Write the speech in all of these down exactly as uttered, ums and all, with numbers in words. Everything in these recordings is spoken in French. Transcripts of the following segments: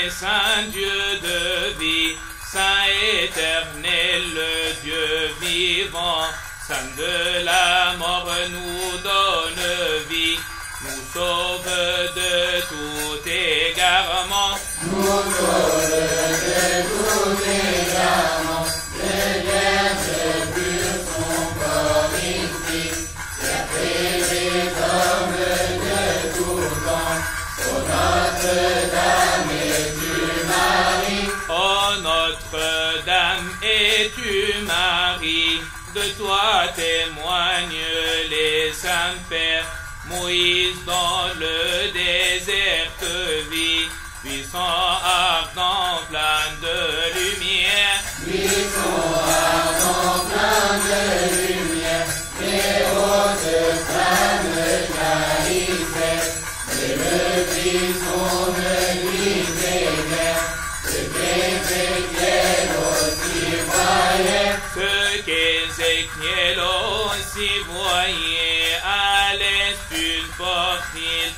saint Dieu de vie, saint éternel, le Dieu vivant, saint de la mort nous donne vie, nous sauve de tout égarement, nous sauve de tout égarement, de vierge pure son corps ici, c'est privé comme de tout temps, ô Notre-Dame es-tu Marie, ô Notre-Dame es-tu Marie, de toi témoignent les saints pères, Moïse dans le désert te vit, puissant, ardent, plein de lumière. Puissant, ardent, plein de lumière, les hautes flammes jaillissaient, et le frisson ne disait guère, ce qu'Ézéchiel aussi voyait. Ce qu'Ézéchiel aussi voyait, à l'est une porte il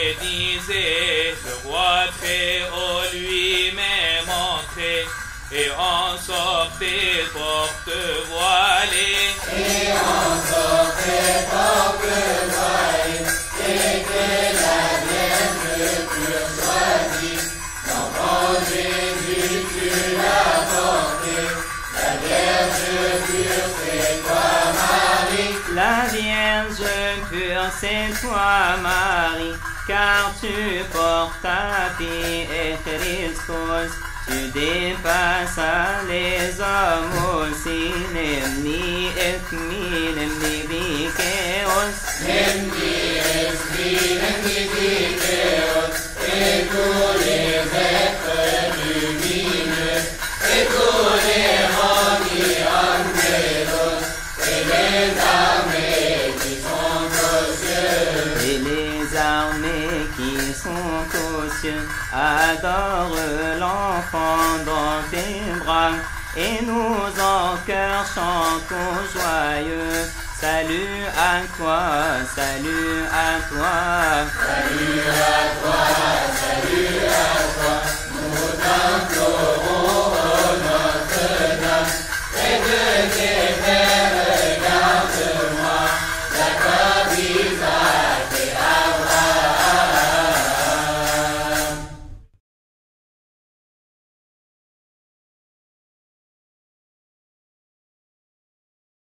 prédisait, le roi très haut lui-même entrait, et en sortait porte voilée. Et en sortait porte voilée, et que la Vierge pure choisie, l'enfant Jésus tu l'as porté, la Vierge pure c'est toi Marie. La Vierge pure c'est toi Marie, car tu portes ta fille et Christus. Tu dépasses les hommes aussi, nemni ethmi, nemni vikeos. Nemni ethmi, nemni vikeos, et tous les êtres lumineux, et tous les rendis angelos, et les armées qui sont aux cieux. Et les armées qui sont aux cieux adorent l'enfant dans tes bras, et nous en cœur chantons joyeux. Salut à toi, salut à toi.